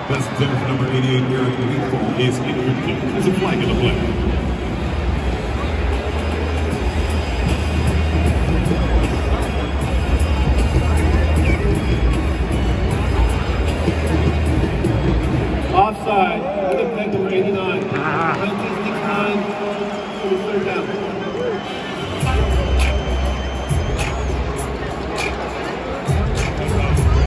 That's center for number 88, Eric Hinkle, is injured. There's a flag in the play.